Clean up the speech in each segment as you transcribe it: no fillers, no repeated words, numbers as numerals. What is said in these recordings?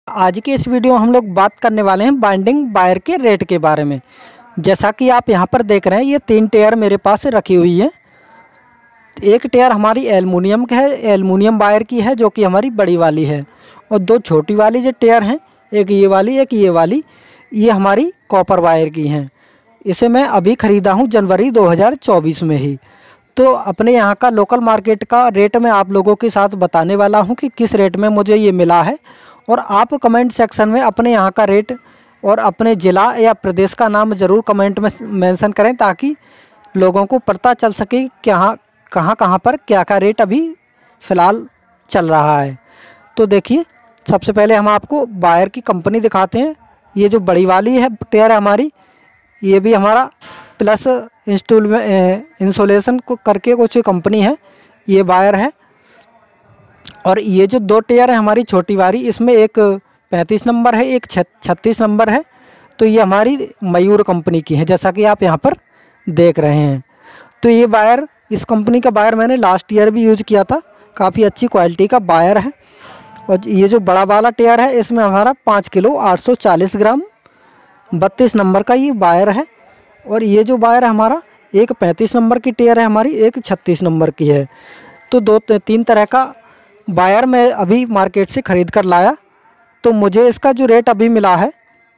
आज की इस वीडियो में हम लोग बात करने वाले हैं बाइंडिंग वायर के रेट के बारे में। जैसा कि आप यहाँ पर देख रहे हैं, ये 3 टेयर मेरे पास रखी हुई है। एक टेयर हमारी एल्युमिनियम का है, एल्युमिनियम वायर की है, जो कि हमारी बड़ी वाली है। और 2 छोटी वाली जो टेयर हैं, एक ये वाली एक ये वाली, ये हमारी कॉपर वायर की हैं। इसे मैं अभी ख़रीदा हूँ जनवरी 2024 में ही। तो अपने यहाँ का लोकल मार्केट का रेट मैं आप लोगों के साथ बताने वाला हूँ कि किस रेट में मुझे ये मिला है। और आप कमेंट सेक्शन में अपने यहाँ का रेट और अपने ज़िला या प्रदेश का नाम ज़रूर कमेंट में मेंशन करें, ताकि लोगों को पता चल सके कि कहाँ पर क्या क्या रेट अभी फ़िलहाल चल रहा है। तो देखिए, सबसे पहले हम आपको वायर की कंपनी दिखाते हैं। ये जो बड़ी वाली है टेयर हमारी, ये भी हमारा प्लस इंसुलेशन को करके कुछ कंपनी है, ये वायर है। और ये जो 2 टेयर है हमारी छोटी वाली, इसमें एक 35 नंबर है, एक 36 नंबर है। तो ये हमारी मयूर कंपनी की है, जैसा कि आप यहाँ पर देख रहे हैं। तो ये वायर, इस कंपनी का वायर मैंने लास्ट ईयर भी यूज किया था, काफ़ी अच्छी क्वालिटी का वायर है। और ये जो बड़ा वाला टेयर है, इसमें हमारा 5 किलो 840 ग्राम 32 नंबर का ये वायर है। और ये जो वायर है हमारा, एक 35 नंबर की टेयर है हमारी, एक 36 नंबर की है। तो 2-3 तरह का वायर मैं अभी मार्केट से ख़रीद कर लाया। तो मुझे इसका जो रेट अभी मिला है,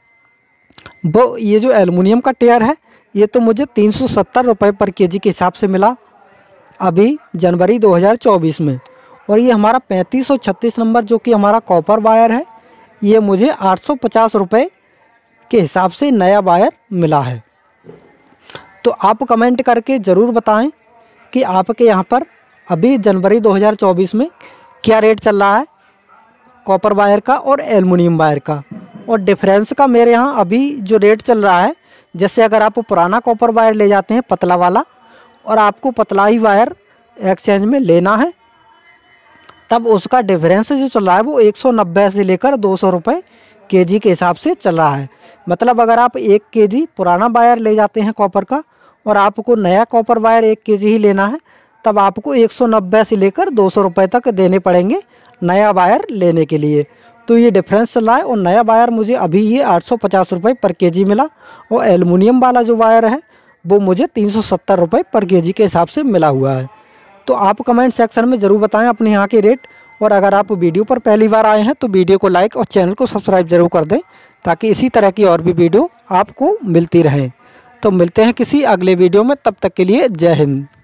वो ये जो एल्युमिनियम का टेयर है, ये तो मुझे 370 रुपये पर केजी के हिसाब से मिला अभी जनवरी 2024 में। और ये हमारा 35 और 36 नंबर जो कि हमारा कॉपर वायर है, ये मुझे 850 रुपये के हिसाब से नया वायर मिला है। तो आप कमेंट करके ज़रूर बताएं कि आपके यहाँ पर अभी जनवरी 2024 में क्या रेट चल रहा है कॉपर वायर का और एल्युमिनियम वायर का। और डिफरेंस का मेरे यहाँ अभी जो रेट चल रहा है, जैसे अगर आप पुराना कॉपर वायर ले जाते हैं पतला वाला, और आपको पतला ही वायर एक्सचेंज में लेना है, तब उसका डिफरेंस जो चल रहा है वो 190 से लेकर 200 रुपये केजी के हिसाब से चल रहा है। मतलब अगर आप 1 केजी पुराना वायर ले जाते हैं कॉपर का, और आपको नया कॉपर वायर 1 केजी ही लेना है, तब आपको 190 से लेकर 200 रुपये तक देने पड़ेंगे नया वायर लेने के लिए। तो ये डिफरेंस चल रहा है। और नया वायर मुझे अभी ये 850 रुपये पर केजी मिला, और एल्युमिनियम वाला जो वायर है वो मुझे 370 रुपये पर केजी के हिसाब से मिला हुआ है। तो आप कमेंट सेक्शन में ज़रूर बताएं अपने यहाँ के रेट। और अगर आप वीडियो पर पहली बार आए हैं तो वीडियो को लाइक और चैनल को सब्सक्राइब ज़रूर कर दें, ताकि इसी तरह की और भी वीडियो आपको मिलती रहें। तो मिलते हैं किसी अगले वीडियो में, तब तक के लिए जय हिंद।